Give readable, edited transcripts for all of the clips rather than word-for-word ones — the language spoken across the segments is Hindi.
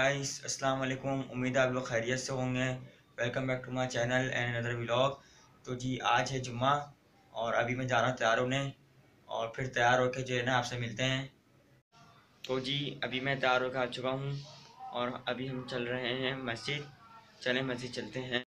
गाइस, अस्सलाम वालेकुम। उम्मीद है आप लोग खैरियत से होंगे। Welcome back to my channel and another vlog. तो जी आज है जुम्मा और अभी मैं जा रहा हूँ तैयार होने और फिर तैयार होकर जो है ना आपसे मिलते हैं। तो जी अभी मैं तैयार होकर आ चुका हूँ और अभी हम चल रहे हैं मस्जिद। चलें मस्जिद चलते हैं।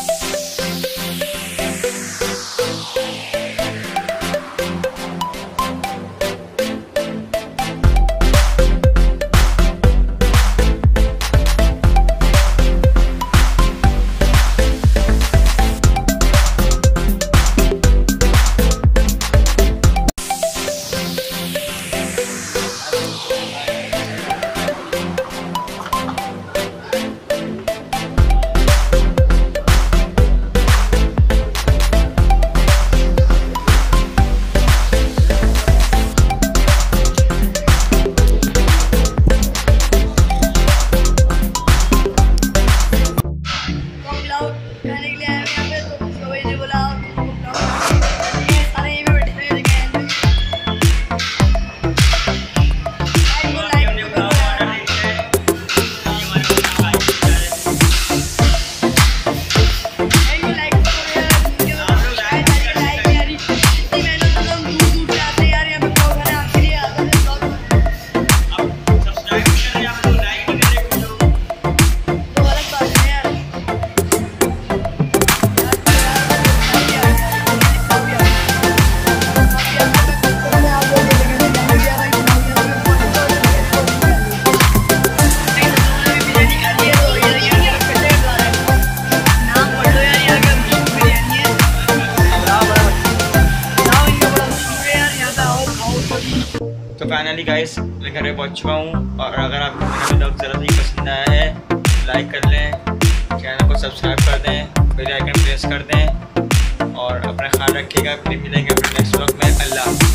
तो फाइनली गाइस मैं घर पे पहुंच चुका हूँ और अगर आपको मेरा व्लॉग ज़रा भी पसंद आया है लाइक कर लें, चैनल को सब्सक्राइब कर दें, बेल आइकन प्रेस कर दें और अपना ख्याल रखिएगा। फिर मिलेंगे अपने नेक्स्ट व्लॉग में। अल्लाह।